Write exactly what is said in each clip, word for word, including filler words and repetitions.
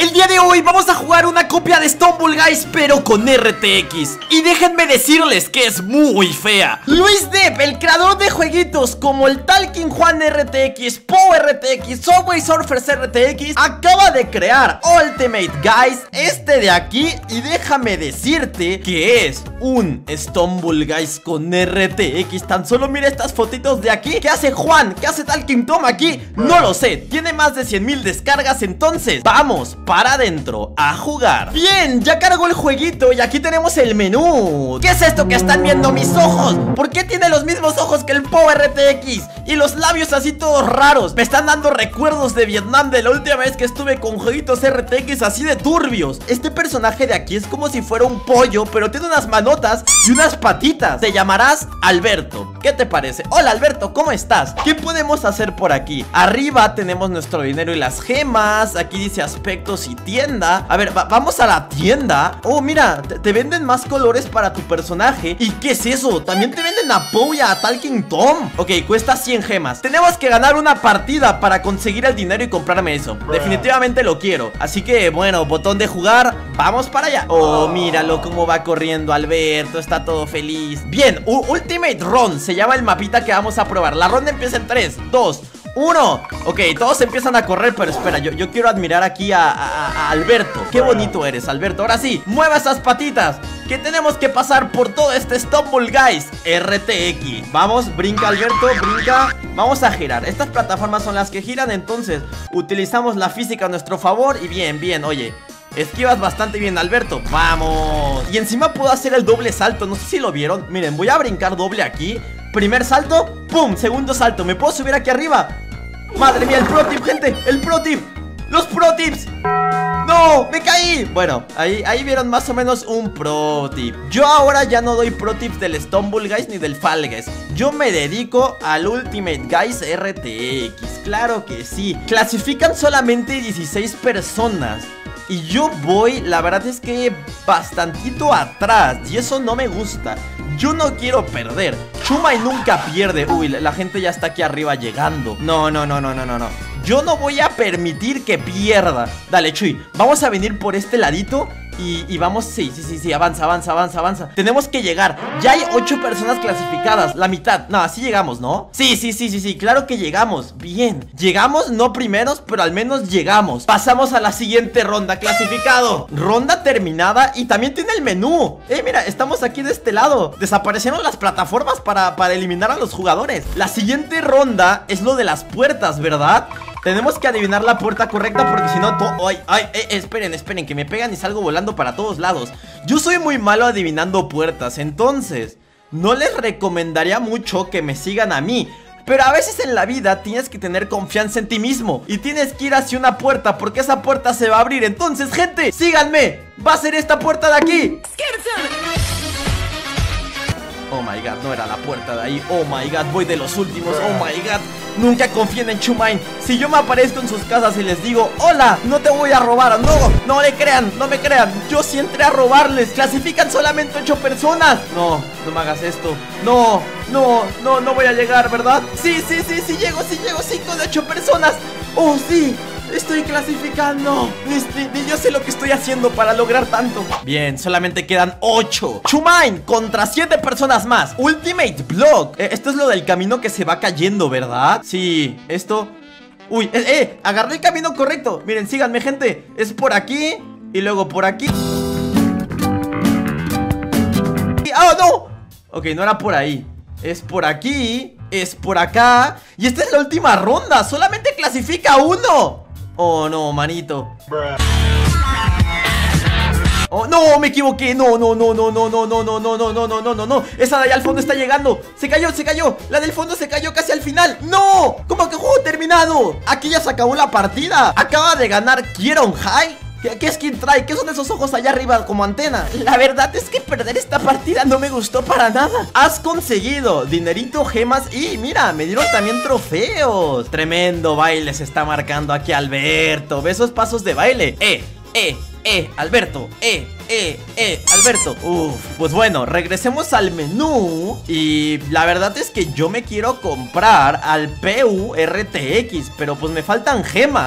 El día de hoy vamos a jugar una copia de Stumble Guys, pero con R T X. Y déjenme decirles que es muy fea. Luis Depp, el creador de jueguitos como el Talking Juan R T X, Poe R T X, Subway Surfers R T X, acaba de crear Ultimate Guys, este de aquí. Y déjame decirte que es un Stumble Guys con R T X. Tan solo mira estas fotitos de aquí. ¿Qué hace Juan? ¿Qué hace Talking Tom aquí? No lo sé, tiene más de cien mil descargas. Entonces vamos para adentro a jugar. Bien, ya cargó el jueguito y aquí tenemos el menú. ¿Qué es esto que están viendo mis ojos? ¿Por qué tiene los mismos ojos que el Poe R T X? Y los labios así todos raros. Me están dando recuerdos de Vietnam, de la última vez que estuve con jueguitos R T X así de turbios. Este personaje de aquí es como si fuera un pollo, pero tiene unas manotas y unas patitas. Te llamarás Alberto. ¿Qué te parece? Hola Alberto, ¿cómo estás? ¿Qué podemos hacer por aquí? Arriba tenemos nuestro dinero y las gemas. Aquí dice aspectos y tienda. A ver, va vamos a la tienda. Oh, mira, te, te venden más colores para tu personaje. ¿Y qué es eso? También te venden a Poe y a Talking Tom. Ok, cuesta cien gemas. Tenemos que ganar una partida para conseguir el dinero y comprarme eso. Definitivamente lo quiero. Así que, bueno, botón de jugar. Vamos para allá. Oh, míralo cómo va corriendo Alberto. Está todo feliz. Bien, Ultimate Run se llama el mapita que vamos a probar. La ronda empieza en tres, dos, uno. Ok, todos empiezan a correr, pero espera, yo, yo quiero admirar aquí a, a, a Alberto. Qué bonito eres, Alberto. Ahora sí, mueva esas patitas, que tenemos que pasar por todo este Stumble Guys R T X. Vamos, brinca Alberto, brinca. Vamos a girar, estas plataformas son las que giran. Entonces, utilizamos la física a nuestro favor. Y bien, bien, oye, esquivas bastante bien, Alberto. Vamos. Y encima puedo hacer el doble salto, no sé si lo vieron. Miren, voy a brincar doble aquí. Primer salto, pum, segundo salto. ¿Me puedo subir aquí arriba? Madre mía, el pro tip, gente, el pro tip. Los pro tips. ¡No! ¡Me caí! Bueno, ahí, ahí vieron más o menos un pro tip. Yo ahora ya no doy pro tips del Stumble Guys ni del Fall Guys. Yo me dedico al Ultimate Guys R T X. Claro que sí. Clasifican solamente dieciséis personas y yo voy, la verdad es que bastantito atrás. Y eso no me gusta. Yo no quiero perder. Chumay nunca pierde. Uy, la gente ya está aquí arriba llegando. No, no, no, no, no, no, no. Yo no voy a permitir que pierda. Dale, Chuy, vamos a venir por este ladito. Y, y vamos, sí, sí, sí, sí, avanza, avanza, avanza, avanza. Tenemos que llegar, ya hay ocho personas clasificadas, la mitad, no, así llegamos, ¿no? Sí, sí, sí, sí, sí, claro que llegamos, bien. Llegamos, no primeros, pero al menos llegamos. Pasamos a la siguiente ronda, clasificado. Ronda terminada y también tiene el menú. Eh, mira, estamos aquí de este lado. Desaparecieron las plataformas para, para eliminar a los jugadores. La siguiente ronda es lo de las puertas, ¿verdad? Tenemos que adivinar la puerta correcta porque si no... Ay, ay, eh, esperen, esperen, que me pegan y salgo volando para todos lados. Yo soy muy malo adivinando puertas, entonces no les recomendaría mucho que me sigan a mí. Pero a veces en la vida tienes que tener confianza en ti mismo y tienes que ir hacia una puerta porque esa puerta se va a abrir. Entonces, gente, síganme. Va a ser esta puerta de aquí. Oh my god, no era la puerta de ahí. Oh my god, voy de los últimos. Oh my god, nunca confíen en Chumay. Si yo me aparezco en sus casas y les digo hola, no te voy a robar. No, no le crean, no me crean. Yo sí entré a robarles. Clasifican solamente ocho personas. No, no me hagas esto. No, no, no, no voy a llegar, ¿verdad? Sí, sí, sí, sí llego, sí llego. Cinco de ocho personas. Oh, sí, estoy clasificando. Ni, ni yo sé lo que estoy haciendo para lograr tanto. Bien, solamente quedan ocho. Chumay contra siete personas más. Ultimate Block. eh, Esto es lo del camino que se va cayendo, ¿verdad? Sí, esto... Uy, eh, eh, agarré el camino correcto. Miren, síganme, gente. Es por aquí y luego por aquí. ¡Oh, no! Ok, no era por ahí. Es por aquí, es por acá. Y esta es la última ronda. Solamente clasifica uno. Oh, no, manito. Oh, no, me equivoqué. No, no, no, no, no, no, no, no, no, no, no, no, no, no, no. Esa de allá al fondo está llegando. Se cayó, se cayó. La del fondo se cayó casi al final. ¡No! ¿Cómo que juego terminado? Aquí ya se acabó la partida. Acaba de ganar Kieron High. ¿Qué, ¿Qué skin trae? ¿Qué son esos ojos allá arriba como antena? La verdad es que perder esta partida no me gustó para nada. Has conseguido dinerito, gemas y mira, me dieron también trofeos. Tremendo baile se está marcando aquí Alberto. ¿Ves esos pasos de baile? Eh, eh, eh, Alberto, eh, eh, eh, Alberto. Uf, pues bueno, regresemos al menú. Y la verdad es que yo me quiero comprar al P U R T X, pero pues me faltan gemas.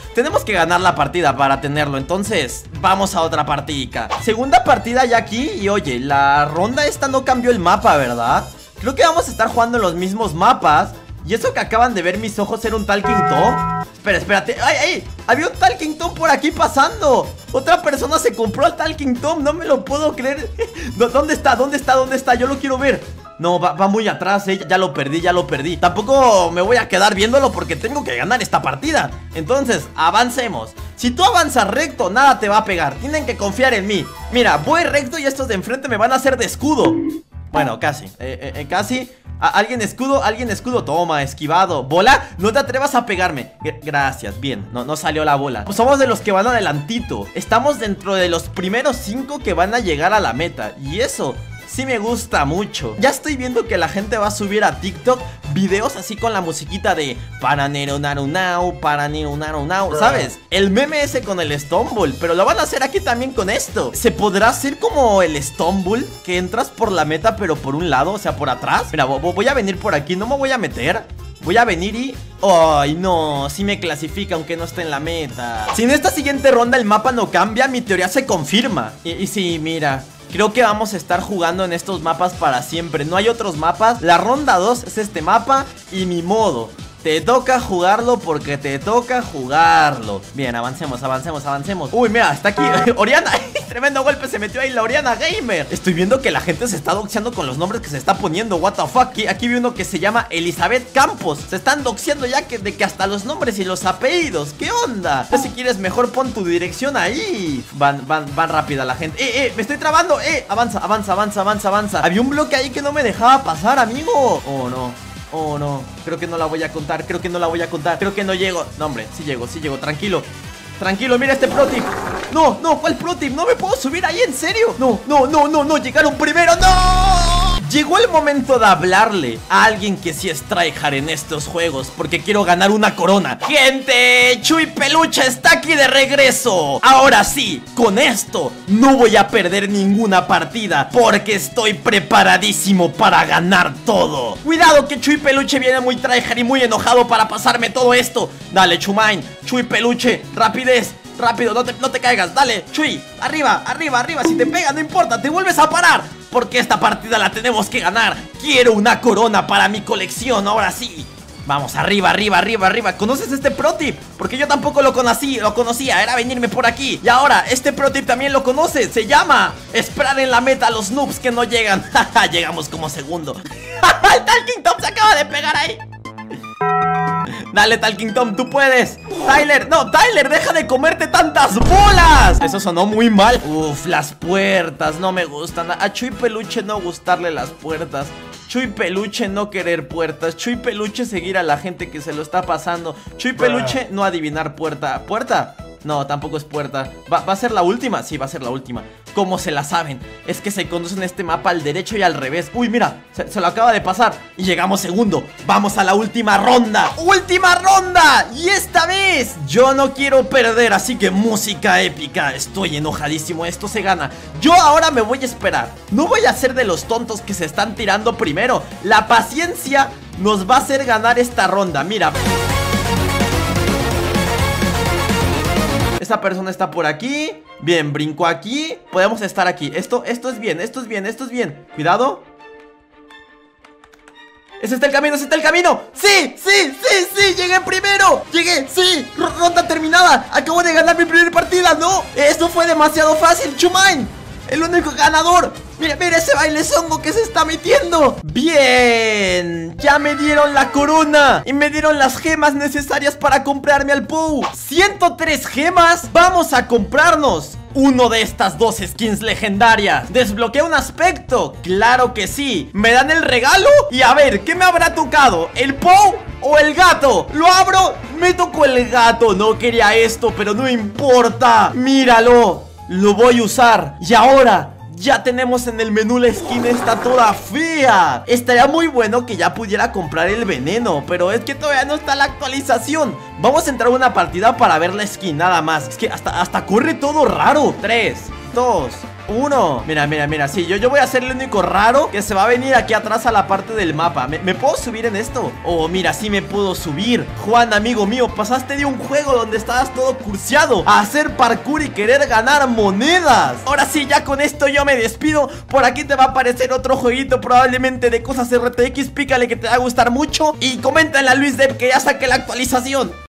tenemos que ganar la partida para tenerlo. Entonces, vamos a otra partida. Segunda partida ya aquí. Y oye, la ronda esta no cambió el mapa, ¿verdad? Creo que vamos a estar jugando en los mismos mapas. Y eso que acaban de ver mis ojos era un Talking Tom. Espera, espérate. ¡Ay, ay! Había un Talking Tom por aquí pasando. Otra persona se compró al Talking Tom. No me lo puedo creer. ¿Dónde está? ¿Dónde está? ¿Dónde está? Yo lo quiero ver. No, va, va muy atrás, eh. Ya lo perdí, ya lo perdí. Tampoco me voy a quedar viéndolo porque tengo que ganar esta partida. Entonces, avancemos. Si tú avanzas recto, nada te va a pegar. Tienen que confiar en mí. Mira, voy recto y estos de enfrente me van a hacer de escudo. Bueno, casi, eh, eh, eh, casi. ¿A ¿Alguien escudo? ¿Alguien escudo? Toma, esquivado. ¿Bola? No te atrevas a pegarme. G Gracias, bien, no, no salió la bola. Pues somos de los que van adelantito. Estamos dentro de los primeros cinco que van a llegar a la meta. Y eso sí me gusta mucho. Ya estoy viendo que la gente va a subir a TikTok videos así con la musiquita de Paranero naru now, Paranero naru now, ¿sabes? El meme ese con el Stumble. Pero lo van a hacer aquí también con esto. ¿Se podrá hacer como el Stumble? Que entras por la meta pero por un lado, o sea, por atrás. Mira, voy a venir por aquí, no me voy a meter. Voy a venir y... ¡Ay, no! Sí me clasifica aunque no esté en la meta. Si en esta siguiente ronda el mapa no cambia, mi teoría se confirma. Y, y sí, mira... Creo que vamos a estar jugando en estos mapas para siempre. No hay otros mapas. La ronda dos es este mapa y mi modo. Te toca jugarlo porque te toca jugarlo. Bien, avancemos, avancemos, avancemos. Uy, mira, está aquí Oriana. Tremendo golpe se metió ahí la Oriana Gamer. Estoy viendo que la gente se está doxeando con los nombres que se está poniendo. What the fuck. Aquí, aquí vi uno que se llama Elizabeth Campos. Se están doxeando ya que, de que hasta los nombres y los apellidos. ¿Qué onda? Si quieres mejor pon tu dirección ahí. Van, van, van rápida la gente. Eh, eh, me estoy trabando. Eh, avanza, avanza, avanza, avanza, avanza. Había un bloque ahí que no me dejaba pasar, amigo. Oh, no. Oh, no, creo que no la voy a contar. Creo que no la voy a contar. Creo que no llego. No, hombre, sí llego, sí llego, tranquilo. Tranquilo, mira este pro tip. No, no, ¿cuál pro tip? No me puedo subir ahí, ¿en serio? No, no, no, no, no, llegaron primero. ¡No! Llegó el momento de hablarle a alguien que sí es tryhard en estos juegos, porque quiero ganar una corona. ¡Gente! Chuy Peluche está aquí de regreso. Ahora sí, con esto no voy a perder ninguna partida, porque estoy preparadísimo para ganar todo. Cuidado que Chuy Peluche viene muy tryhard y muy enojado para pasarme todo esto. Dale, Chumain, Chuy Peluche, rapidez. Rápido, no te, no te caigas, dale, Chuy, arriba, arriba, arriba. Si te pega, no importa, te vuelves a parar, porque esta partida la tenemos que ganar. Quiero una corona para mi colección, ahora sí. Vamos, arriba, arriba, arriba, arriba. ¿Conoces este pro tip? Porque yo tampoco lo conocí, lo conocía, era venirme por aquí. Y ahora, este pro tip también lo conoces. Se llama esperar en la meta a los noobs que no llegan. Llegamos como segundo. El Talking Tom se acaba de pegar ahí. Dale, Talking Tom, tú puedes. Tyler, no, Tyler, deja de comerte tantas bolas. Eso sonó muy mal. Uf, las puertas, no me gustan. A Chuy Peluche no gustarle las puertas. Chuy Peluche no querer puertas. Chuy Peluche seguir a la gente que se lo está pasando. Chuy Peluche no adivinar puerta. ¿Puerta? No, tampoco es puerta. ¿Va, ¿Va a ser la última? Sí, va a ser la última. ¿Cómo se la saben? Es que se conducen este mapa al derecho y al revés. Uy, mira, se, se lo acaba de pasar. Y llegamos segundo. Vamos a la última ronda. ¡Última ronda! Y esta vez yo no quiero perder, así que música épica. Estoy enojadísimo, esto se gana. Yo ahora me voy a esperar. No voy a ser de los tontos que se están tirando primero. La paciencia nos va a hacer ganar esta ronda. Mira, esta persona está por aquí. Bien, brincó aquí. Podemos estar aquí. Esto, esto es bien, esto es bien, esto es bien. Cuidado. ¡Ese está el camino, ese está el camino! ¡Sí, sí, sí, sí! ¡Llegué primero! ¡Llegué! ¡Sí! R ¡Ronda terminada! ¡Acabo de ganar mi primera partida! ¡No! ¡Esto fue demasiado fácil! ¡Chumain! ¡El único ganador! ¡Mira, mira ese bailezongo que se está metiendo! ¡Bien! ¡Ya me dieron la corona! Y me dieron las gemas necesarias para comprarme al Pou. ¡ciento tres gemas! ¡Vamos a comprarnos uno de estas dos skins legendarias! ¿Desbloquea un aspecto? ¡Claro que sí! ¿Me dan el regalo? Y a ver, ¿qué me habrá tocado? ¿El Pou o el gato? ¿Lo abro? Me tocó el gato. No quería esto, pero no importa. ¡Míralo! Lo voy a usar. Y ahora ya tenemos en el menú la skin esta toda fea. Estaría muy bueno que ya pudiera comprar el veneno, pero es que todavía no está la actualización. Vamos a entrar a una partida para ver la skin nada más. Es que hasta, hasta corre todo raro. Tres, dos, uno. Mira, mira, mira, sí, yo, yo voy a ser el único raro que se va a venir aquí atrás a la parte del mapa. ¿Me, ¿me puedo subir en esto? Oh, mira, sí me puedo subir. Juan, amigo mío, pasaste de un juego donde estabas todo cursiado a hacer parkour y querer ganar monedas. Ahora sí, ya con esto yo me despido. Por aquí te va a aparecer otro jueguito probablemente de cosas R T X. Pícale que te va a gustar mucho y coméntale a Luis Dev que ya saque la actualización.